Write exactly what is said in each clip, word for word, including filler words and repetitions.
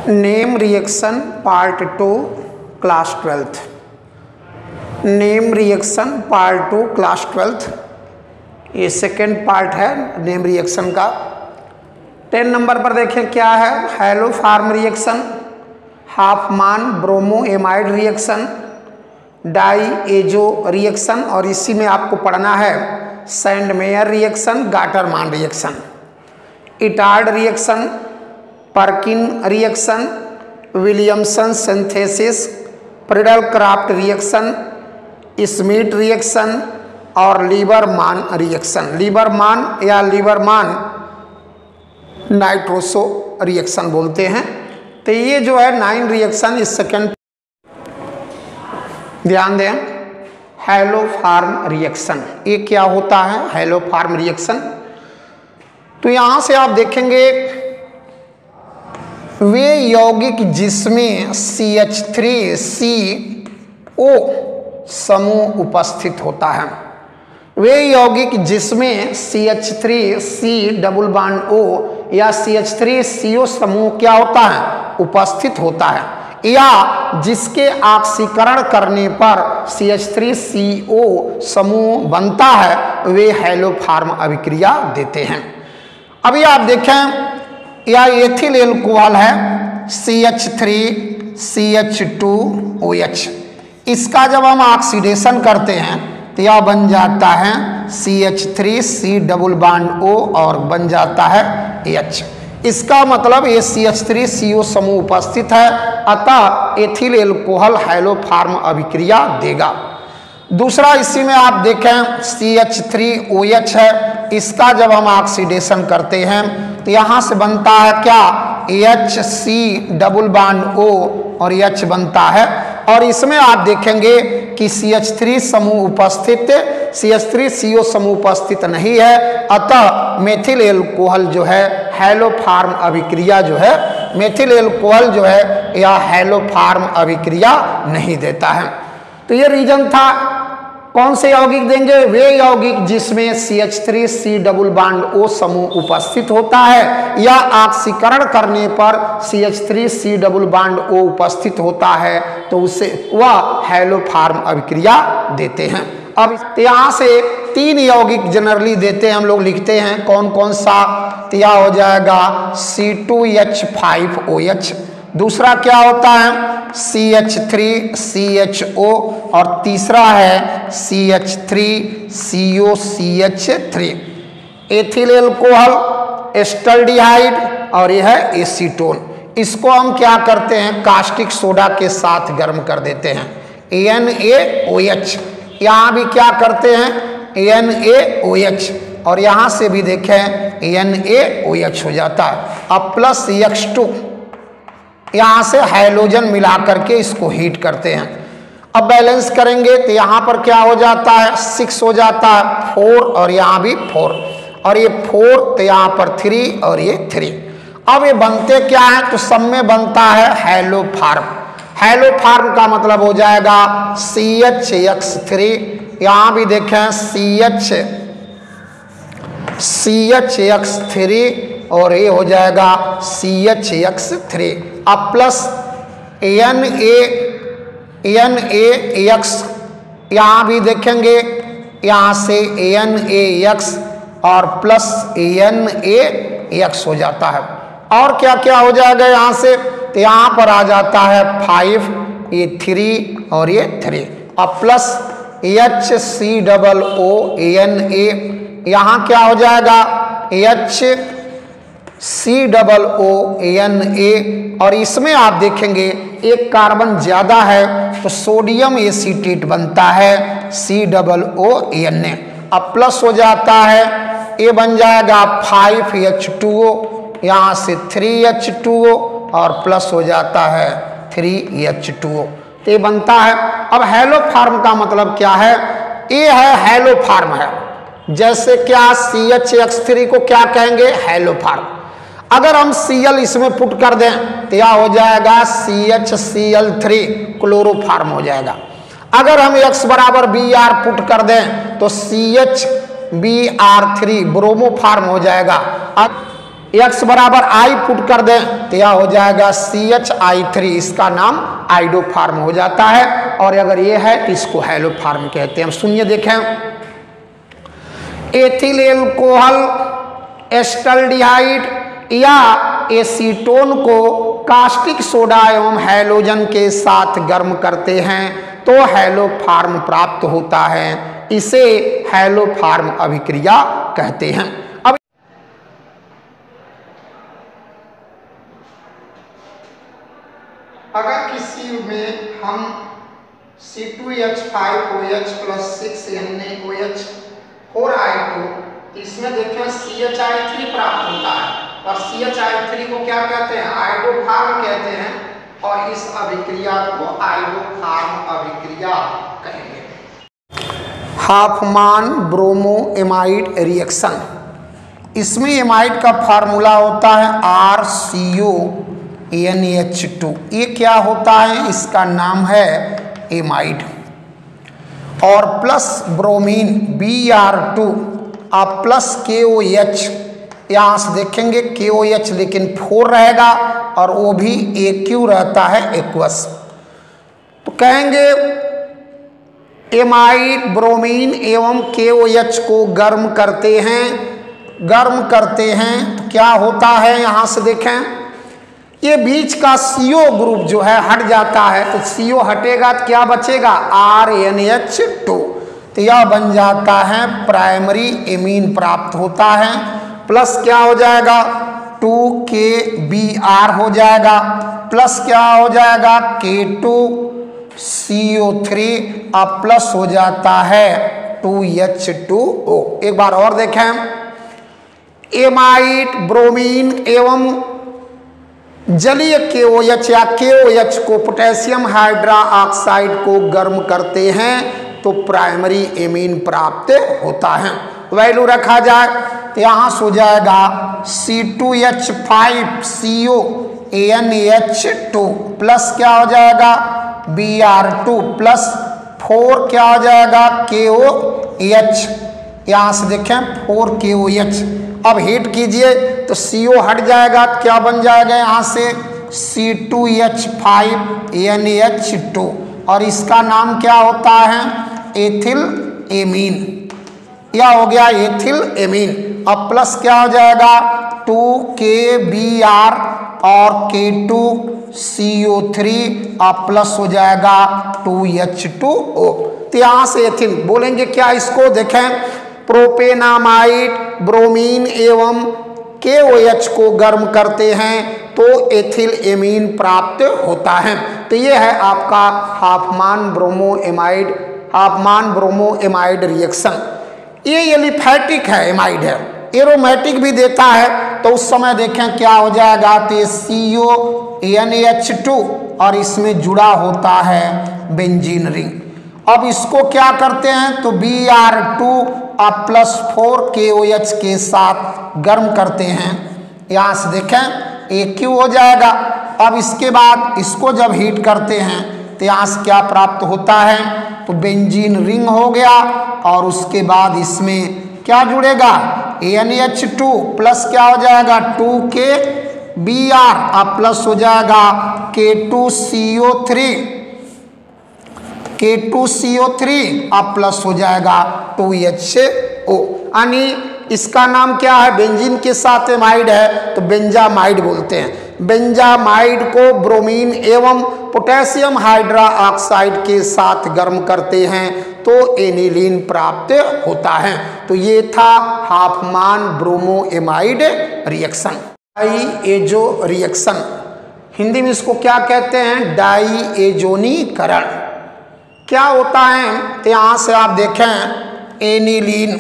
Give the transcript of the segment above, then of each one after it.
Name reaction part two class twelfth. Name reaction part two class twelfth, ये second part है name reaction का। Ten number पर देखें क्या है, haloform reaction, Hofmann bromo amide reaction, diazo reaction, और इसी में आपको पढ़ना है Sandmeyer reaction, Gattermann reaction, Etard reaction, Perkin reaction, Williamson synthesis, Friedel Crafts reaction, Schmidt reaction और लीबरमान रिएक्शन। लीबरमान या लीबरमान नाइट्रोसो रिएक्शन बोलते हैं। तो ये जो है नाइन रिएक्शन इस सेकेंड। ध्यान दें, हैलो फार्म रिएक्शन, ये क्या होता है हैलो फार्म रिएक्शन। तो यहां से आप देखेंगे वे यौगिक जिसमें सी एच थ्री सी ओ समूह उपस्थित होता है, वे यौगिक जिसमें C H three C double bond O या सी एच थ्री सी ओ समूह क्या होता है, उपस्थित होता है, या जिसके ऑक्सीकरण करने पर सी एच थ्री सी ओ समूह बनता है, वे हैलो फार्म अभिक्रिया देते हैं। अभी आप देखें या एथिल एल्कोहल है C H three C H two O H, इसका जब हम ऑक्सीडेशन करते हैं तो यह बन जाता है C H three C double bond O और बन जाता है H। इसका मतलब ये सी एच थ्री सी ओ समूह उपस्थित है, अतः एथिल एल्कोहल हैलो फार्म अभिक्रिया देगा। दूसरा इसी में आप देखें C H three O H है, इसका जब हम ऑक्सीडेशन करते हैं तो यहाँ से बनता है क्या H C double bond O और H बनता है, और इसमें आप देखेंगे कि सी एच थ्री समूह उपस्थित सी एच थ्री सी ओ समूह उपस्थित नहीं है, अतः मेथिल एल्कोहल जो है हैलो फार्म अभिक्रिया जो है मेथिल एल्कोहल जो है यह हैलो फार्म अभिक्रिया नहीं देता है। तो ये रीजन था। कौन से यौगिक देंगे, वे यौगिक जिसमें C H three C double bond O समूह उपस्थित होता है या ऑक्सीकरण करने पर C H three C double bond O उपस्थित होता है, तो उसे वह हैलो फार्म अभिक्रिया देते हैं। अब यहाँ से तीन यौगिक जनरली देते हैं, हम लोग लिखते हैं कौन कौन सा, तो यह हो जाएगा C two H five O H, दूसरा क्या होता है C H three C H O, और तीसरा है C H three C O C H three. Ethyl alcohol, acetaldehyde और यह है एसीटोन। इसको हम क्या करते हैं कास्टिक सोडा के साथ गर्म कर देते हैं एन ए ओ एच। यहाँ भी क्या करते हैं एन ए ओ एच, और यहाँ से भी देखें एन ए ओ एच हो जाता है। अब प्लस एक्स टू, यहाँ से हाइड्रोजन मिला करके इसको हीट करते हैं। अब बैलेंस करेंगे तो यहाँ पर क्या हो जाता है सिक्स हो जाता है, फोर और यहाँ भी फोर, और ये फोर तो यहाँ पर थ्री और ये थ्री। अब ये बनते क्या है, तो सब में बनता है हैलो फार्म। हैलो फार्म का मतलब हो जाएगा सी एच एक्स थ्री, यहाँ भी देखें C H C H X three और ये हो जाएगा सी एच एक्स थ्री। अब plus N A N A X, यहाँ भी देखेंगे यहाँ से एन ए एक्स और प्लस एन ए एक्स हो जाता है। और क्या क्या हो जाएगा यहाँ से, तो यहाँ पर आ जाता है फाइव, ये थ्री और ये थ्री, अब plus H C double O N A, यहाँ क्या हो जाएगा H C double O N A, और इसमें आप देखेंगे एक कार्बन ज्यादा है तो सोडियम एसीटेट बनता है सी डबल ओ एन ए। अब प्लस हो जाता है, ये बन जाएगा फाइव एच टू ओ, यहाँ से थ्री एच टू ओ और प्लस हो जाता है थ्री एच टू ओ, तो ये बनता है। अब हैलो फार्म का मतलब क्या है, ये है हैलो फार्म है। जैसे क्या सी एच एक्स थ्री को क्या कहेंगे हैलो फार्म। अगर हम Cl इसमें पुट कर दें तो यह हो जाएगा C H C L three chloroform हो जाएगा। अगर हम X बराबर बी आर पुट कर दें तो C H B R three bromoform हो जाएगा। अब X बराबर I पुट कर दें तो यह हो जाएगा सी एच आई थ्री, इसका नाम आइडोफार्म हो जाता है। और अगर ये है तो इसको हैलोफार्म कहते हैं। सुनिए देखें, एथिल एल्कोहल एस्टल्डिहाइड या एसीटोन को कास्टिक सोडा एवं हैलोजन के साथ गर्म करते हैं तो हैलोफार्म प्राप्त होता है। इसे हैलोफार्म अभिक्रिया कहते हैं। अब अगर किसी में हम C two H five O H plus six N A O H four I two, इसमें देखें सी एच आई थ्री प्राप्त होता है और सी एच आई थ्री को क्या कहते हैं? आइडोफार्म कहते हैं। और इस अभिक्रिया को आइडोफार्म अभिक्रिया कहेंगे। हाफमान ब्रोमो एमाइड रिएक्शन, इसमें एमाइड का फार्मूला होता है R C O N H two. ये क्या होता है? इसका नाम है एमाइड। और plus bromine B R two और प्लस के ओ एच, यहाँ से देखेंगे के ओ एच लेकिन फोर रहेगा और वो भी ए क्यू रहता है एक्वस। तो कहेंगे एमाइड ब्रोमीन एवं के ओ एच को गर्म करते हैं, गर्म करते हैं तो क्या होता है? यहाँ से देखें, ये बीच का सी ओ ग्रुप जो है हट जाता है, तो सी ओ हटेगा तो क्या बचेगा? R N H two. तो यह बन जाता है प्राइमरी एमीन प्राप्त होता है। प्लस क्या हो जाएगा? टू के बी आर हो जाएगा, प्लस क्या हो जाएगा? K two C O three और प्लस हो जाता है टू एच टू ओ। एक बार और देखें, एमाइड ब्रोमीन एवं जलीय के ओ एच या के ओ एच को पोटेशियम हाइड्रा ऑक्साइड को गर्म करते हैं तो प्राइमरी एमीन प्राप्त होता है। वैल्यू रखा जाए तो यहाँ से हो जाएगा C two H five C O N H two plus क्या हो जाएगा? B R two plus four क्या हो जाएगा? के ओ एच। यहाँ से देखें फोर के ओ एच। अब हीट कीजिए तो सी ओ हट जाएगा, क्या बन जाएगा? यहाँ से C two H five N H two और इसका नाम क्या होता है? Ethyl amine. यह हो गया एथिल एमीन। अब प्लस क्या हो जाएगा? टू के बी आर और K two C O three और प्लस हो जाएगा टू एच टू ओ। तो यहाँ से एथिल बोलेंगे क्या इसको? देखें, प्रोपेनामाइड ब्रोमीन एवं के ओ एच को गर्म करते हैं तो एथिल एमीन प्राप्त होता है। तो ये है आपका Hofmann bromo amide Hofmann bromo amide reaction. ये एलिफैटिक है, एमाइड है। एरोमेटिक भी देता है तो उस समय देखें क्या हो जाएगा? तो C O N H two और इसमें जुड़ा होता है बेंजीन रिंग। अब इसको क्या करते हैं? तो बी आर टू और plus four K O H के साथ गर्म करते हैं। यहाँ से देखें ए क्यू हो जाएगा। अब इसके बाद इसको जब हीट करते हैं तो यहाँ से क्या प्राप्त होता है? तो बेंजीन रिंग हो गया और उसके बाद इसमें क्या जुड़ेगा? एन एच टू प्लस क्या हो जाएगा? टू के बी आर और प्लस हो जाएगा K two C O three K two C O three और प्लस हो जाएगा टू एच ओ। यानी इसका नाम क्या है? बेंजीन के साथ एमाइड है तो बेंजामाइड बोलते हैं। बेंजामाइड को ब्रोमीन एवं पोटेशियम हाइड्रा ऑक्साइड के साथ गर्म करते हैं तो एनिलीन प्राप्त होता है। तो ये था Hofmann bromo amide reaction. Diazo reaction, Hindi में इसको क्या कहते हैं? डाईएजोनीकरण। क्या होता है? तो यहाँ से आप देखें एनिलीन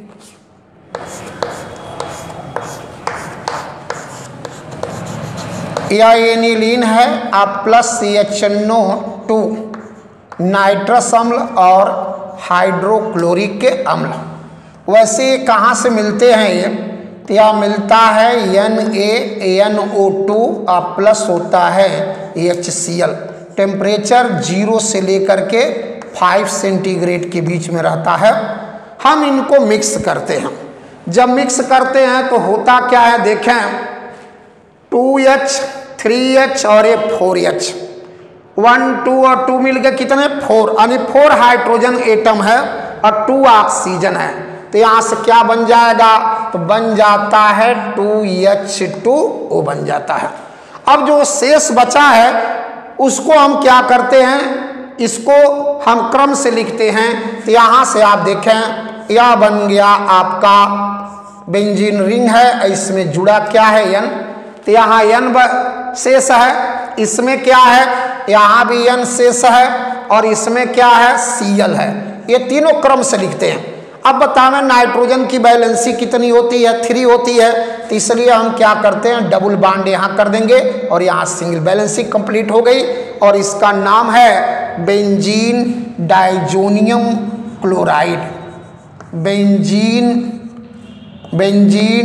यह एनिलीन है आप plus C H N O two nitrous अम्ल और हाइड्रोक्लोरिक अम्ल। वैसे कहाँ से मिलते हैं ये? तो यह मिलता है N A N O two और प्लस होता है H C L. Temperature zero से लेकर के फाइव सेंटीग्रेड के बीच में रहता है। हम इनको मिक्स करते हैं। जब मिक्स करते हैं तो होता क्या है? देखें टू एच थ्री एच और ये फोर एच, वन टू और टू मिलकर कितने फोर, यानी फोर हाइड्रोजन एटम है और टू ऑक्सीजन है। तो यहां से क्या बन जाएगा, तो बन जाता है टू एच टू ओ बन जाता है। अब जो शेष बचा है उसको हम क्या करते हैं, इसको हम क्रम से लिखते हैं। तो यहां से आप देखें यह बन गया आपका बेंजीन रिंग है, इसमें जुड़ा क्या है एन, तो यहाँ एन शेष है, इसमें क्या है, यहाँ भी एन शेष है और इसमें क्या है, सीएल है। ये तीनों क्रम से लिखते हैं। अब बताना नाइट्रोजन की बैलेंसी कितनी होती है, थ्री होती है, तो इसलिए हम क्या करते हैं, डबल बॉन्ड यहाँ कर देंगे और यहाँ सिंगल बैलेंसी कंप्लीट हो गई और इसका नाम है benzene diazonium chloride. Benzene benzene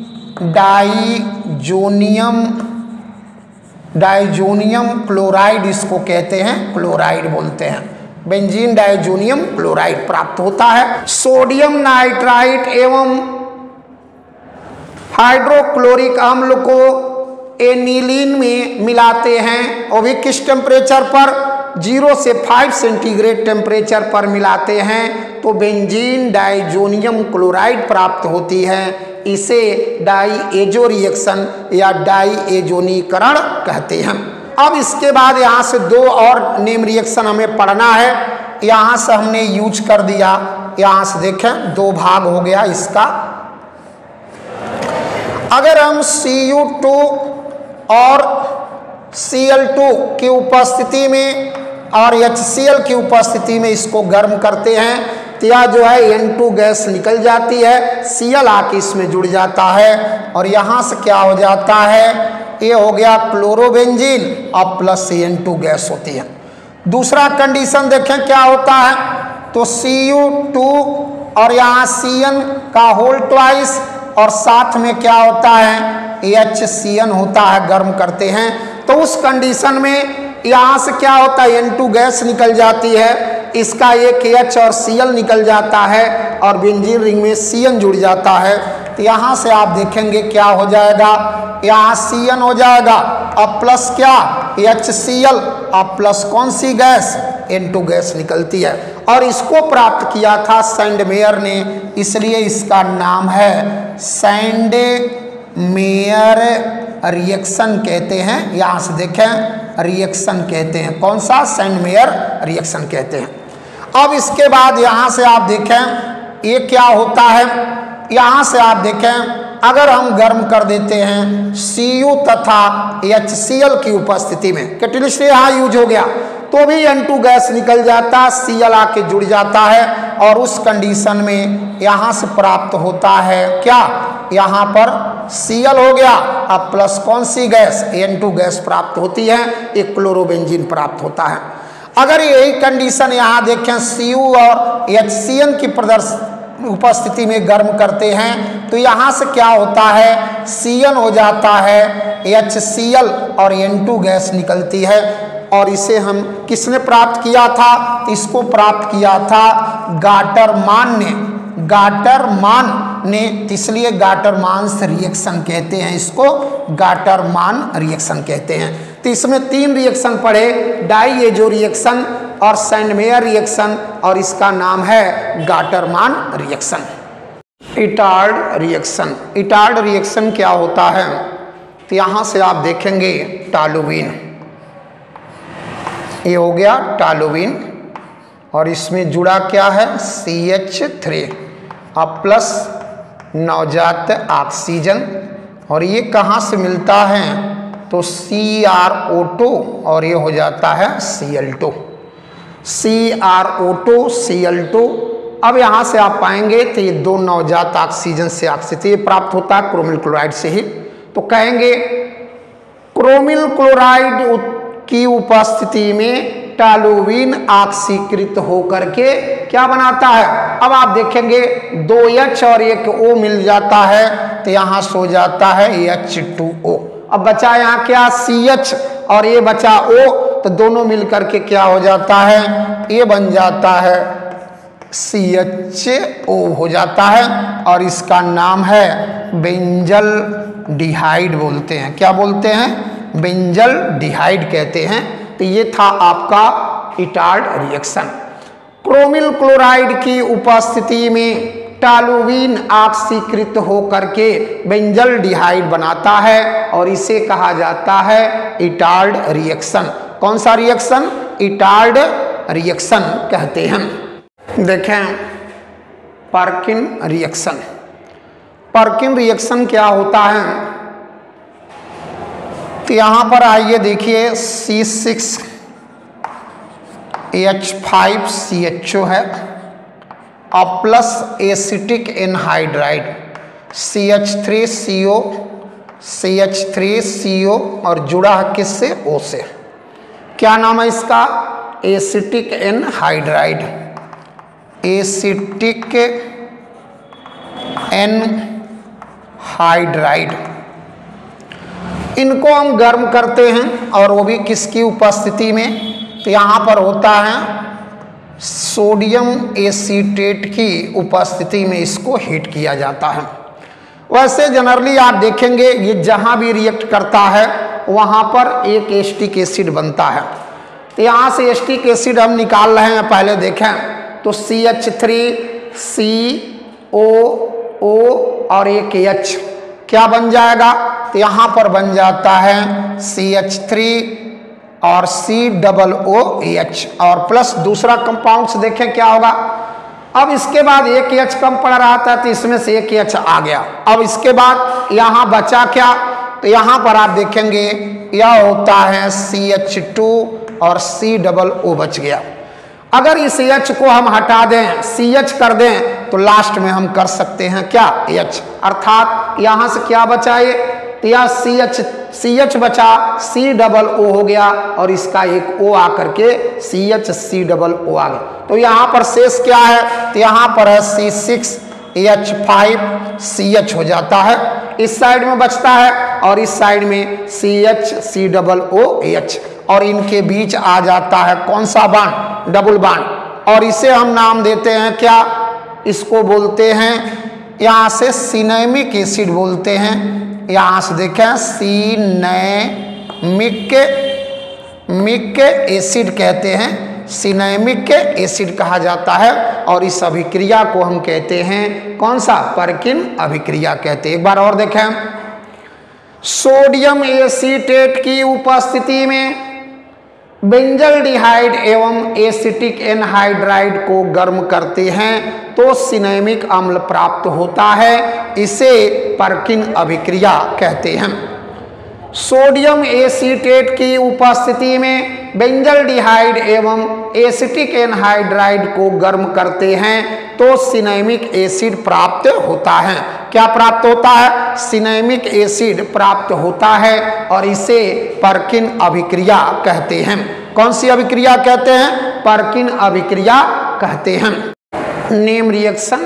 diazonium diazonium chloride इसको कहते हैं, क्लोराइड बोलते हैं। बेंजीन डाइजोनियम क्लोराइड प्राप्त होता है। सोडियम नाइट्राइट एवं हाइड्रोक्लोरिक अम्ल को एनिलीन में मिलाते हैं और भी किस टेम्परेचर पर, जीरो से फाइव सेंटीग्रेड टेम्परेचर पर मिलाते हैं तो बेंजीन डाइजोनियम क्लोराइड प्राप्त होती है। इसे डाईएजो रिएक्शन या डाईएजोनीकरण कहते हैं। अब इसके बाद यहाँ से दो और नेम रिएक्शन हमें पढ़ना है, यहाँ से हमने यूज कर दिया। यहाँ से देखें दो भाग हो गया इसका। अगर हम सी यू टू और सी एल टू की उपस्थिति में और एच सी एल की उपस्थिति में इसको गर्म करते हैं तो यह जो है एन टू गैस निकल जाती है, Cl आके इसमें जुड़ जाता है और यहाँ से क्या हो जाता है, ये हो गया क्लोरोबेंजीन और प्लस एन टू गैस होती है। दूसरा कंडीशन देखें क्या होता है, तो सी यू टू और यहाँ सी एन का होल ट्वाइस और साथ में क्या होता है, एच सी एन होता है, गर्म करते हैं तो उस कंडीशन में यहाँ से क्या होता है, एन टू गैस निकल जाती है, इसका एक H और Cl निकल जाता है और बेंजीन रिंग में सी एन जुड़ जाता है। तो यहाँ से आप देखेंगे क्या हो जाएगा, यहाँ सी एन हो जाएगा अब प्लस क्या, एच सी एल अब प्लस कौन सी गैस, एन टू गैस निकलती है। और इसको प्राप्त किया था सैंडमेयर ने, इसलिए इसका नाम है सैंडमेयर रिएक्शन कहते हैं। यहाँ से देखें रिएक्शन कहते हैं, कौन सा, सैंडमेयर रिएक्शन कहते हैं। अब इसके बाद यहाँ से आप देखें ये क्या होता है, यहाँ से आप देखें अगर हम गर्म कर देते हैं सी यू तथा एच सी एल की उपस्थिति में, कैटेलिस्ट यहाँ यूज हो गया तो भी एन टू गैस निकल जाता है, Cl आके जुड़ जाता है और उस कंडीशन में यहाँ से प्राप्त होता है क्या, यहाँ पर Cl हो गया अब प्लस कौन सी गैस, एन टू गैस प्राप्त होती है, एक क्लोरोबेंजीन प्राप्त होता है। अगर यही कंडीशन यहाँ देखें सी यू और एच सी एन की प्रदर्शन उपस्थिति में गर्म करते हैं तो यहाँ से क्या होता है, सी एन हो जाता है, एच सी एल और एन टू गैस निकलती है। और इसे हम किसने प्राप्त किया था, इसको प्राप्त किया था गाटरमान ने, गाटरमान ने, इसलिए गाटरमान रिएक्शन कहते हैं, इसको गाटरमान रिएक्शन कहते हैं। तो इसमें तीन रिएक्शन पढ़े, डाईएजो रिएक्शन और सैंडमेयर रिएक्शन और इसका नाम है Gattermann reaction. Etard reaction, Etard reaction क्या होता है, तो यहाँ से आप देखेंगे टॉलुवीन, ये हो गया टॉलुवीन और इसमें जुड़ा क्या है, सी एच थ्री अब प्लस नवजात ऑक्सीजन और ये कहाँ से मिलता है, तो सी आर ओ टू और ये हो जाता है C L two, C R O two C L two. अब यहाँ से आप पाएंगे तो ये दो नवजात ऑक्सीजन से ऑक्सीजन प्राप्त होता है क्रोमिल क्लोराइड से ही। तो कहेंगे क्रोमिल क्लोराइड की उपस्थिति में टॉलुवीन ऑक्सीकृत होकर के क्या बनाता है, अब आप देखेंगे दो एच और एक O मिल जाता है तो यहाँ सो जाता है एच टू ओ। अब बचा यहाँ क्या, सी एच और ये बचा O, तो दोनों मिलकर के क्या हो जाता है, ये बन जाता है सी एच ओ हो जाता है और इसका नाम है बेंजल डिहाइड बोलते हैं। क्या बोलते हैं, बेंजल डिहाइड कहते हैं। तो ये था आपका इटार्ड रिएक्शन। क्रोमिल क्लोराइड की उपस्थिति में टॉलुवीन ऑक्सीकृत होकर के बेंजल डिहाइड बनाता है और इसे कहा जाता है इटार्ड रिएक्शन। कौन सा रिएक्शन? इटार्ड रिएक्शन कहते हैं। देखें पर्किन रिएक्शन। पर्किन रिएक्शन क्या होता है? तो यहां पर आइए देखिए C six H five C H O है और plus acetic anhydride C H three C O C H three C O और जुड़ा है किससे? O से। क्या नाम है इसका? Acetic anhydride. Acetic anhydride. इनको हम गर्म करते हैं और वो भी किसकी उपस्थिति में? तो यहाँ पर होता है सोडियम एसीटेट की उपस्थिति में इसको हीट किया जाता है। वैसे जनरली आप देखेंगे ये जहाँ भी रिएक्ट करता है वहाँ पर एक एसिटिक एसिड बनता है। तो यहाँ से एसिटिक एसिड हम निकाल रहे हैं, पहले देखें तो सी एच थ्री सी ओ ओ और एक H क्या बन जाएगा? तो यहाँ पर बन जाता है सी एच थ्री और C डबल ओ एच और प्लस दूसरा कंपाउंड से देखें क्या होगा। अब इसके बाद एक H कम पड़ रहा था तो इसमें से एक H आ गया। अब इसके बाद यहाँ बचा क्या? तो यहाँ पर आप देखेंगे यह होता है सी एच टू और C डबल ओ बच गया। अगर इस H को हम हटा दें, सी एच कर दें तो लास्ट में हम कर सकते हैं क्या? H। अर्थात यहाँ से क्या बचा? ये या सी एच सी एच बचा, C डबल ओ हो गया और इसका एक O आकर के सी एच सी डबल ओ आ गया। तो यहाँ पर शेष क्या है? तो यहाँ पर है C six H five C H हो जाता है, इस साइड में बचता है और इस साइड में C H C double O H और इनके बीच आ जाता है कौन सा बांड? Double bond. और इसे हम नाम देते हैं क्या? इसको बोलते हैं यहाँ से सिनेमिक एसिड बोलते हैं। यहाँ से देखें सिनेमिक मिक एसिड कहते हैं, सिनेमिक एसिड कहा जाता है और इस अभिक्रिया को हम कहते हैं कौन सा? पर्किन अभिक्रिया कहते हैं। एक बार और देखें, सोडियम एसीटेट की उपस्थिति में बेंजल डिहाइड एवं एसिटिक एनहाइड्राइड को गर्म करते हैं तो सिनेमिक अम्ल प्राप्त होता है, इसे पर्किन अभिक्रिया कहते हैं। सोडियम एसीटेट की उपस्थिति में बेंजल डिहाइड एवं एसिटिक एनहाइड्राइड को गर्म करते हैं तो सिनेमिक एसिड प्राप्त होता है। क्या प्राप्त होता है? सिनेमिक एसिड प्राप्त होता है और इसे पर्किन अभिक्रिया कहते हैं। कौन सी अभिक्रिया कहते हैं? पर्किन अभिक्रिया कहते हैं। Name reaction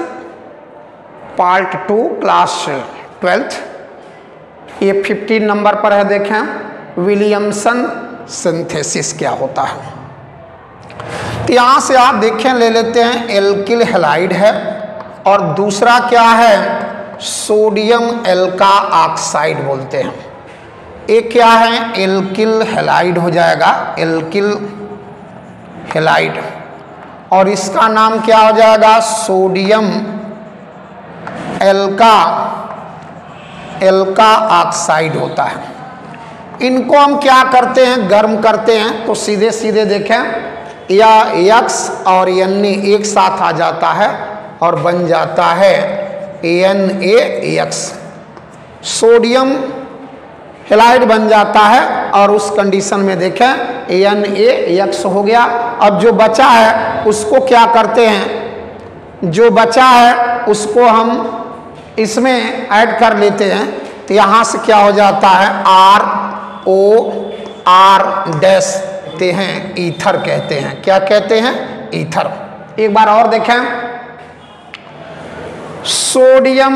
part two class twelfth, ये फिफ्टीन नंबर पर है। देखें विलियमसन सिंथेसिस क्या होता है। तो यहाँ से आप देखें ले लेते हैं एल्किल हैलाइड है और दूसरा क्या है? सोडियम एल्का ऑक्साइड बोलते हैं। एक क्या है? एल्किल हैलाइड हो जाएगा, एल्किल हैलाइड और इसका नाम क्या हो जाएगा? सोडियम एल्का एल्का ऑक्साइड होता है। इनको हम क्या करते हैं? गर्म करते हैं। तो सीधे सीधे देखें या X और N एक साथ आ जाता है और बन जाता है N A X, sodium halide बन जाता है और उस कंडीशन में देखें एन ए एक्स हो गया। अब जो बचा है उसको क्या करते हैं? जो बचा है उसको हम इसमें ऐड कर लेते हैं तो यहाँ से क्या हो जाता है? आर ओ आर डैश ते हैं, ईथर कहते हैं। क्या कहते हैं? ईथर। एक बार और देखें, सोडियम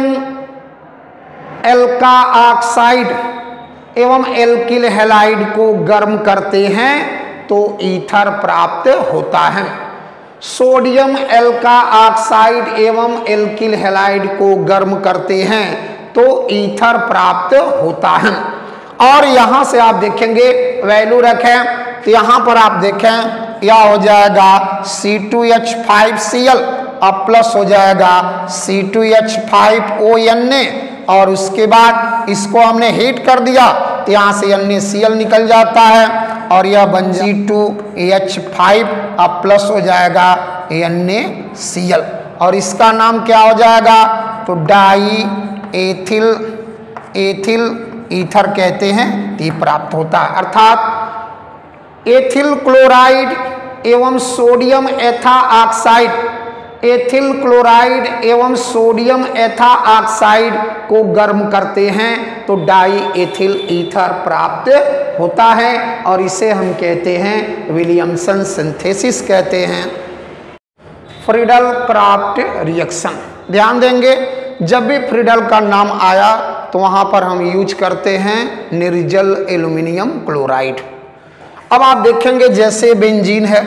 एल्का ऑक्साइड एवं एल्किल हैलाइड को गर्म करते हैं तो ईथर प्राप्त होता है। सोडियम एल्का ऑक्साइड एवं एल्किल हैलाइड को गर्म करते हैं तो ईथर प्राप्त होता है। और यहां से आप देखेंगे वैल्यू रखें तो यहां पर आप देखें क्या हो जाएगा C two H five C L, अब प्लस हो जाएगा C two H five O N A, और उसके बाद इसको हमने हीट कर दिया तो यहाँ से एन ए सी एल निकल जाता है और यह बन सी टू एच फाइव, अब प्लस हो जाएगा एन ए सी एल, और इसका नाम क्या हो जाएगा तो डाई एथिल एथिल ईथर कहते हैं, ये प्राप्त होता है। अर्थात एथिल क्लोराइड एवं sodium ethoxide, ethyl chloride एवं सोडियम एथा ऑक्साइड को गर्म करते हैं तो डाई एथिल ईथर प्राप्त होता है, और इसे हम कहते हैं विलियमसन सिंथेसिस कहते हैं। फ्रीडल क्राफ्ट रिएक्शन, ध्यान देंगे जब भी फ्रीडल का नाम आया तो वहां पर हम यूज करते हैं निर्जल एल्यूमिनियम क्लोराइड। अब आप देखेंगे जैसे बेंजीन है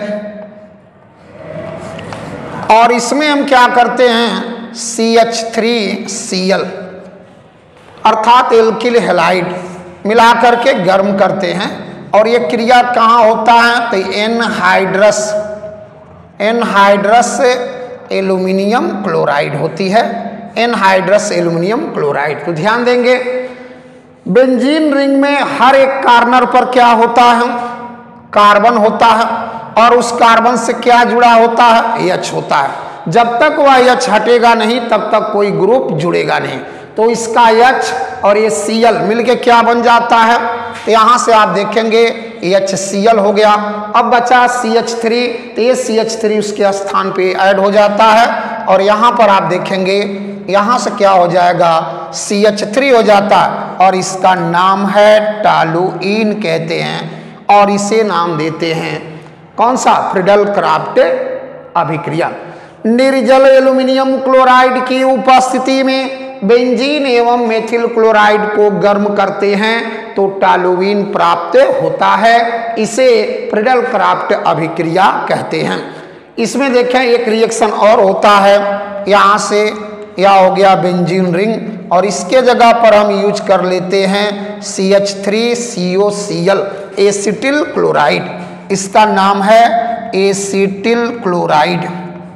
और इसमें हम क्या करते हैं C H three C L अर्थात एल्किल हैलाइड मिला करके गर्म करते हैं, और ये क्रिया कहाँ होता है तो एनहाइड्रस एनहाइड्रस एल्यूमिनियम क्लोराइड होती है, एनहाइड्रस एल्यूमिनियम क्लोराइड। तो ध्यान देंगे बेंजीन रिंग में हर एक कार्नर पर क्या होता है कार्बन होता है, और उस कार्बन से क्या जुड़ा होता है एच होता है। जब तक वह एच हटेगा नहीं तब तक कोई ग्रुप जुड़ेगा नहीं, तो इसका एच और ये सी एल मिलके क्या बन जाता है तो यहाँ से आप देखेंगे एच सी एल हो गया। अब बचा सी एच थ्री, तो ये सी एच थ्री उसके स्थान पे ऐड हो जाता है, और यहाँ पर आप देखेंगे यहाँ से क्या हो जाएगा सी एच थ्री हो जाता है, और इसका नाम है टॉलुइन कहते हैं, और इसे नाम देते हैं कौन सा फ्रीडल क्राफ्ट अभिक्रिया। निर्जल एल्यूमिनियम क्लोराइड की उपस्थिति में बेंजीन एवं मेथिल क्लोराइड को गर्म करते हैं तो टॉलुइन प्राप्त होता है, इसे फ्रीडल क्राफ्ट अभिक्रिया कहते हैं। इसमें देखें एक रिएक्शन और होता है, यहाँ से यह हो गया बेंजीन रिंग, और इसके जगह पर हम यूज कर लेते हैं C H three C O C L acetyl chloride, इसका नाम है एसिटिल क्लोराइड।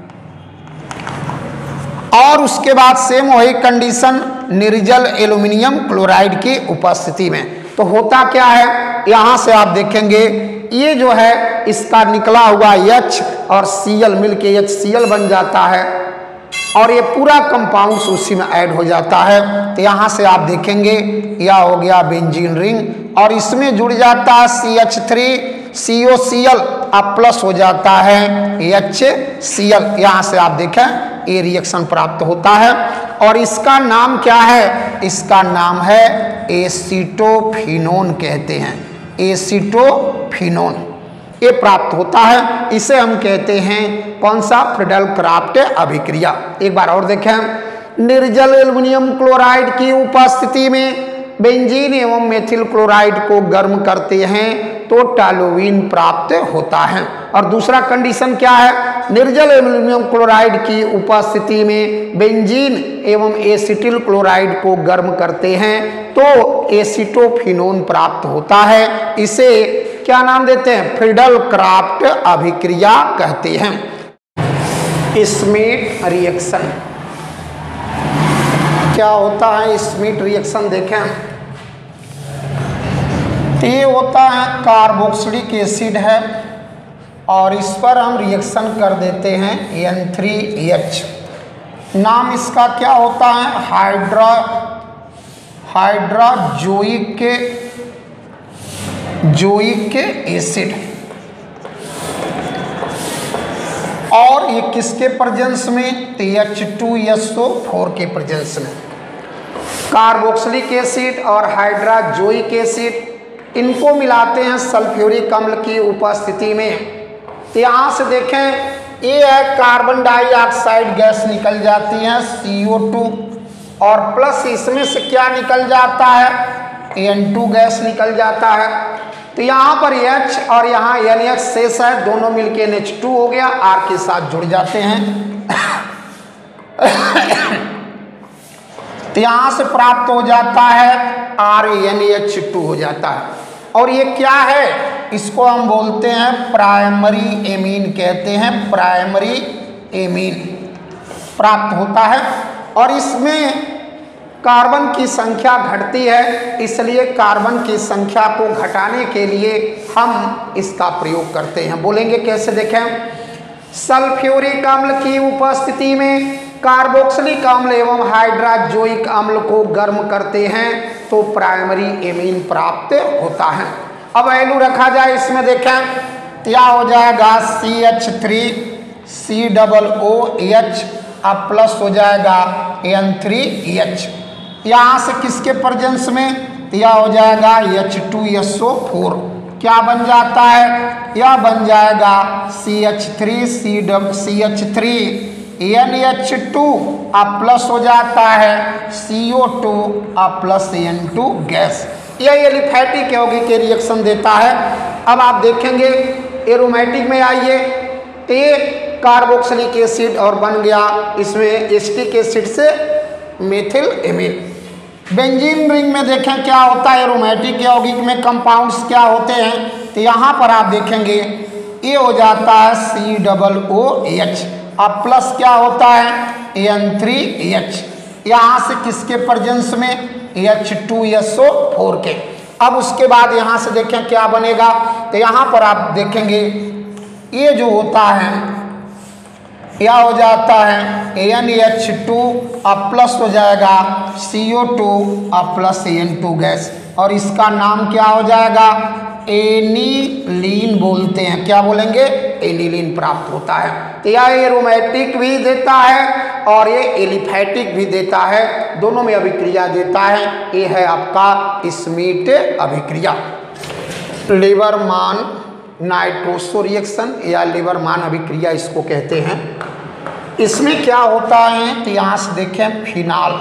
और उसके बाद सेम वही कंडीशन निर्जल एल्यूमिनियम क्लोराइड की उपस्थिति में, तो होता क्या है यहाँ से आप देखेंगे ये जो है इसका निकला हुआ H और Cl मिलके एच सी एल बन जाता है, और ये पूरा कंपाउंड उसी में ऐड हो जाता है। तो यहाँ से आप देखेंगे यह हो गया बेंजीन रिंग, और इसमें जुड़ जाता है C H three C O C L, अब प्लस हो जाता है एच सी एल। यहाँ से आप देखें ये रिएक्शन प्राप्त होता है, और इसका नाम क्या है इसका नाम है एसीटोफिनोन कहते हैं, एसीटोफिनोन ये प्राप्त होता है, इसे हम कहते हैं कौन सा फ्रीडल क्राफ्ट अभिक्रिया। एक बार और देखें निर्जल एल्यूमिनियम क्लोराइड की उपस्थिति में बेंजीन एवं मेथिल क्लोराइड को गर्म करते हैं तो टॉलुइन प्राप्त होता है। और दूसरा कंडीशन क्या है निर्जल एल्यूमिनियम क्लोराइड की उपस्थिति में बेंजीन एवं एसिटिल क्लोराइड को गर्म करते हैं तो एसिटोफिनोन प्राप्त होता है, इसे क्या नाम देते हैं फ्रीडल क्राफ्ट अभिक्रिया कहते हैं। स्मिथ रिएक्शन क्या होता है स्मिथ रिएक्शन देखें, ये होता है कार्बोक्सिलिक एसिड है और इस पर हम रिएक्शन कर देते हैं एन थ्री एच। नाम इसका क्या होता है हाइड्रा हाइड्राजोइक के जोइक एसिड, और ये किसके प्रेजेंस में H two S O four के प्रेजेंस में। कार्बोक्सिलिक एसिड और हाइड्राजोइक एसिड इनको मिलाते हैं सल्फ्यूरिक अम्ल की उपस्थिति में, तो यहाँ से देखें ये है कार्बन डाइऑक्साइड गैस निकल जाती है सी ओ टू, और प्लस इसमें से क्या निकल जाता है एन टू गैस निकल जाता है। तो यहाँ पर H और यहाँ एन एच शेष है, दोनों मिलके एन एच टू हो गया, R के साथ जुड़ जाते हैं। तो यहाँ से प्राप्त हो जाता है आर एन एच टू हो जाता है। और ये क्या है, इसको हम बोलते हैं प्राइमरी एमीन कहते हैं, प्राइमरी एमीन प्राप्त होता है। और इसमें कार्बन की संख्या घटती है, इसलिए कार्बन की संख्या को घटाने के लिए हम इसका प्रयोग करते हैं। बोलेंगे कैसे, देखें। सल्फ्यूरिक अम्ल की उपस्थिति में कार्बोक्सिलिक अम्ल एवं हाइड्रोजोइक अम्ल को गर्म करते हैं तो प्राइमरी एमीन प्राप्त होता है। अब वैल्यू रखा जाए इसमें, देखें क्या हो जाएगा, C H three C double O H अब प्लस हो जाएगा एन थ्री एच। यहाँ से किसके प्रेजेंस में, यह हो जाएगा H two S O four. क्या बन जाता है, यह बन जाएगा C H three C double C H three N H two अब प्लस हो जाता है सी ओ टू अब प्लस एन टू गैस। यह एलिफैटिक यौगिक के रिएक्शन देता है। अब आप देखेंगे एरोमेटिक में आइए, तो ये कार्बोक्सिलिक एसिड और बन गया इसमें एसिटिक एसिड से मेथिल एमीन। बेंजीन रिंग में देखें क्या होता है, एरोमेटिक यौगिक में कंपाउंड्स क्या होते हैं, तो यहाँ पर आप देखेंगे ये हो जाता है सी डबल ओ एच अब प्लस क्या होता है एन थ्री एच। यहाँ से किसके प्रेजेंस में, H two S O four के। अब उसके बाद यहाँ से देखें क्या बनेगा, तो यहाँ पर आप देखेंगे ये जो होता है यह हो जाता है एन एच टू अब प्लस हो जाएगा सी ओ टू अब प्लस एन टू गैस। और इसका नाम क्या हो जाएगा, एनिलीन बोलते हैं। क्या बोलेंगे, एनिलीन प्राप्त होता है। तो यह एरोमेटिक भी देता है और ये एलिफैटिक भी देता है, दोनों में अभिक्रिया देता है। ये है आपका स्मिट अभिक्रिया। लिबरमान नाइट्रोसो रिएक्शन या लिबरमान अभिक्रिया इसको कहते हैं। इसमें क्या होता है, तो यहाँ से देखें फिनाल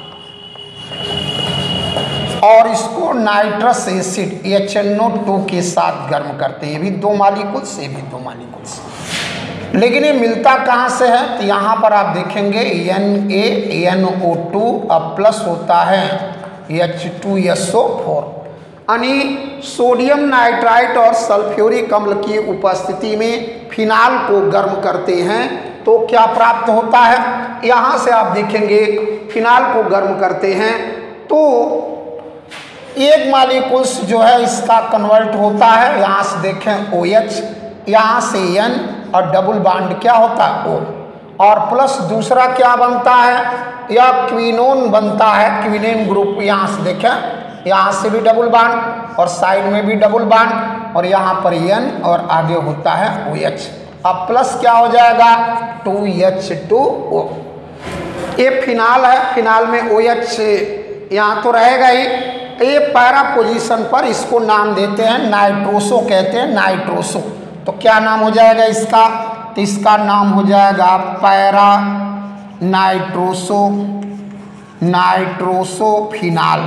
और इसको nitrous acid H N O two के साथ गर्म करते हैं। ये भी दो मालिक्यूल्स, ये भी दो मालिक्यूल्स, लेकिन ये मिलता कहाँ से है, तो यहाँ पर आप देखेंगे N A N O two अब प्लस होता है H two S O four. यानी सोडियम नाइट्राइट और सल्फ्यूरिक अम्ल की उपस्थिति में फिनाल को गर्म करते हैं तो क्या प्राप्त होता है। यहाँ से आप देखेंगे फिनाल को गर्म करते हैं तो एक मालिक्यूल्स जो है इसका कन्वर्ट होता है, यहाँ से देखें ओ एच, यहाँ से N और डबल बॉन्ड क्या होता है O, और प्लस दूसरा क्या बनता है, या क्विनोन बनता है, क्विनेन ग्रुप। यहाँ से देखें यहाँ से भी डबल बॉन्ड और साइड में भी डबल बॉन्ड और यहाँ पर N और आगे होता है ओ एच। अब प्लस क्या हो जाएगा टू एच टू ओ। ये फिनाल है, फिनाल में ओ एच यहाँ तो रहेगा ही। ये पैरा पोजीशन पर इसको नाम देते हैं नाइट्रोसो, कहते हैं नाइट्रोसो। तो क्या नाम हो जाएगा इसका, तो इसका नाम हो जाएगा para nitroso, nitroso phenol,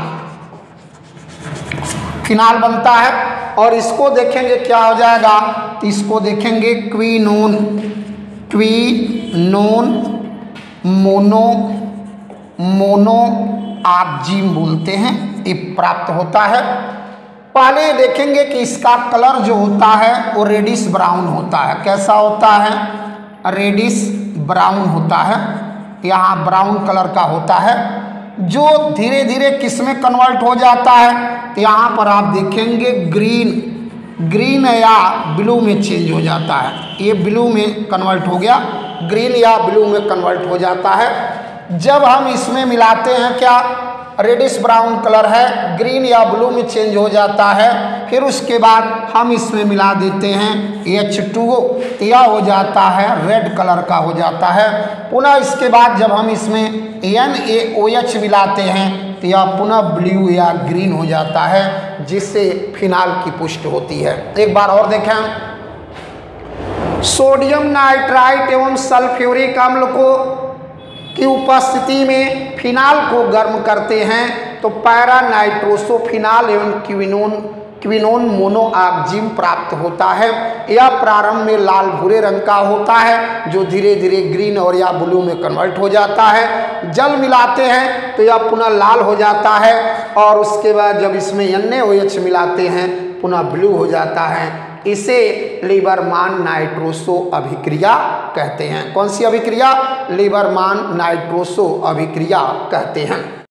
phenol बनता है। और इसको देखेंगे क्या हो जाएगा, तो इसको देखेंगे क्विनोन, क्विनोन मोनो मोनो आर्जिन बोलते हैं, ये प्राप्त होता है। पहले देखेंगे कि इसका कलर जो होता है वो रेडिश ब्राउन होता है। कैसा होता है, रेडिश ब्राउन होता है, यहाँ ब्राउन कलर का होता है, जो धीरे धीरे किस में कन्वर्ट हो जाता है, तो यहाँ पर आप देखेंगे ग्रीन, ग्रीन या ब्लू में चेंज हो जाता है। ये ब्लू में कन्वर्ट हो गया, ग्रीन या ब्लू में कन्वर्ट हो जाता है। जब हम इसमें मिलाते हैं क्या, रेडिश ब्राउन कलर है, ग्रीन या ब्लू में चेंज हो जाता है। फिर उसके बाद हम इसमें मिला देते हैं एच टू ओ, तो यह हो जाता है रेड कलर का हो जाता है। पुनः इसके बाद जब हम इसमें एन ए ओ एच मिलाते हैं तो यह पुनः ब्लू या ग्रीन हो जाता है, जिससे फिनाल की पुष्टि होती है। एक बार और देखें, सोडियम नाइट्राइट एवं सल्फ्यूरिक अम्ल को की उपस्थिति में फिनाल को गर्म करते हैं तो पैरा नाइट्रोसो फिनाल एवं क्विनोन क्विनोन मोनोऑक्जिन प्राप्त होता है। यह प्रारंभ में लाल भूरे रंग का होता है जो धीरे धीरे ग्रीन और या ब्लू में कन्वर्ट हो जाता है। जल मिलाते हैं तो यह पुनः लाल हो जाता है और उसके बाद जब इसमें एन ए ओ एच मिलाते हैं पुनः ब्लू हो जाता है। इसे लीबरमान नाइट्रोसो अभिक्रिया कहते हैं। कौन सी अभिक्रिया? लीबरमान नाइट्रोसो अभिक्रिया कहते हैं।